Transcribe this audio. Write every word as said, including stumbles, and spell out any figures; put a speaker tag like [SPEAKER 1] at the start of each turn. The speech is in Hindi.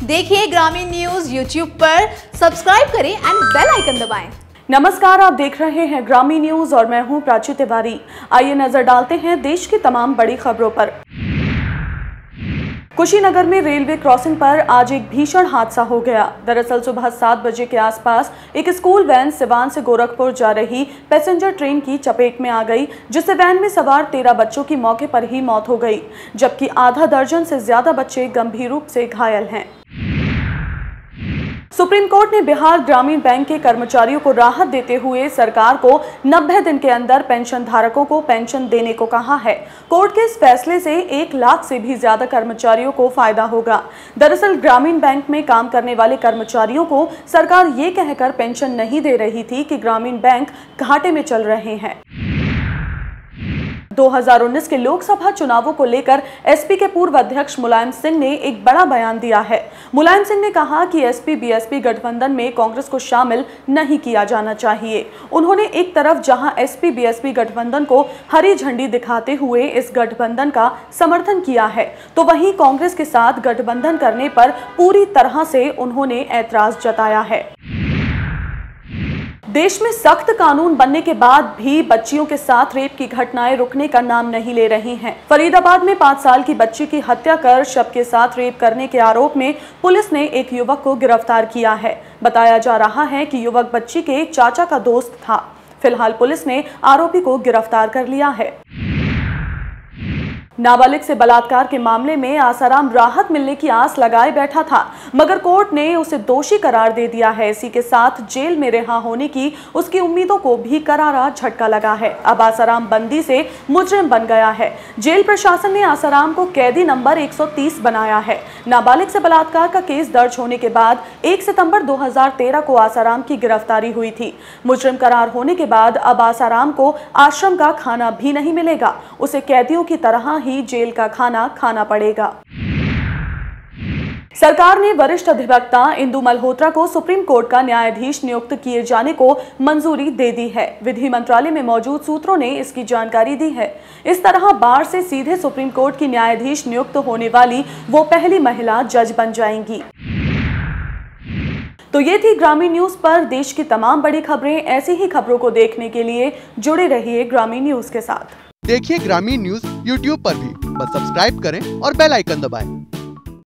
[SPEAKER 1] देखिए ग्रामीण न्यूज यूट्यूब पर, सब्सक्राइब करें एंड बेल आइकन दबाएं।
[SPEAKER 2] नमस्कार, आप देख रहे हैं ग्रामीण न्यूज और मैं हूं प्राची तिवारी। आइए नजर डालते हैं देश की तमाम बड़ी खबरों पर। कुशीनगर में रेलवे क्रॉसिंग पर आज एक भीषण हादसा हो गया। दरअसल सुबह सात बजे के आसपास एक स्कूल वैन सिवान से गोरखपुर जा रही पैसेंजर ट्रेन की चपेट में आ गई, जिससे वैन में सवार तेरह बच्चों की मौके पर ही मौत हो गई, जबकि आधा दर्जन से ज्यादा बच्चे गंभीर रूप से घायल हैं। सुप्रीम कोर्ट ने बिहार ग्रामीण बैंक के कर्मचारियों को राहत देते हुए सरकार को नब्बे दिन के अंदर पेंशन धारकों को पेंशन देने को कहा है। कोर्ट के इस फैसले से एक लाख से भी ज्यादा कर्मचारियों को फायदा होगा। दरअसल ग्रामीण बैंक में काम करने वाले कर्मचारियों को सरकार ये कहकर पेंशन नहीं दे रही थी कि ग्रामीण बैंक घाटे में चल रहे हैं। दो हज़ार उन्नीस के लोकसभा चुनावों को लेकर एसपी के पूर्व अध्यक्ष मुलायम सिंह ने एक बड़ा बयान दिया है। मुलायम सिंह ने कहा कि एसपी बीएसपी गठबंधन में कांग्रेस को शामिल नहीं किया जाना चाहिए। उन्होंने एक तरफ जहां एसपी बीएसपी गठबंधन को हरी झंडी दिखाते हुए इस गठबंधन का समर्थन किया है, तो वहीं कांग्रेस के साथ गठबंधन करने पर पूरी तरह से उन्होंने ऐतराज जताया है। देश में सख्त कानून बनने के बाद भी बच्चियों के साथ रेप की घटनाएं रुकने का नाम नहीं ले रही हैं। फरीदाबाद में पाँच साल की बच्ची की हत्या कर शव के साथ रेप करने के आरोप में पुलिस ने एक युवक को गिरफ्तार किया है। बताया जा रहा है कि युवक बच्ची के चाचा का दोस्त था। फिलहाल पुलिस ने आरोपी को गिरफ्तार कर लिया है। नाबालिग से बलात्कार के मामले में आसाराम राहत मिलने की आस लगाए बैठा था, मगर कोर्ट ने उसे दोषी करार दे दिया है। इसी के साथ जेल में रिहा होने की उसकी उम्मीदों को भी करारा झटका लगा है। अब आसाराम बंदी से मुजरिम बन गया है। जेल प्रशासन ने आसाराम को कैदी नंबर एक सौ तीस बनाया है। नाबालिग से बलात्कार का केस दर्ज होने के बाद एक सितंबर दो हज़ार तेरह को आसाराम की गिरफ्तारी हुई थी। मुजरिम करार होने के बाद अब आसाराम को आश्रम का खाना भी नहीं मिलेगा। उसे कैदियों की तरह ही जेल का खाना खाना पड़ेगा। सरकार ने वरिष्ठ अधिवक्ता इंदु मल्होत्रा को सुप्रीम कोर्ट का न्यायाधीश नियुक्त किए जाने को मंजूरी दे दी है। विधि मंत्रालय में मौजूद सूत्रों ने इसकी जानकारी दी है। इस तरह बार से सीधे सुप्रीम कोर्ट की न्यायाधीश नियुक्त होने वाली वो पहली महिला जज बन जाएंगी। तो ये थी ग्रामीण न्यूज पर देश की तमाम बड़ी खबरें। ऐसी ही खबरों को देखने के लिए जुड़े रहिए ग्रामीण न्यूज के साथ।
[SPEAKER 3] देखिए ग्रामीण न्यूज यूट्यूब पर भी, बस सब्सक्राइब करें और बेल आइकन दबाएं।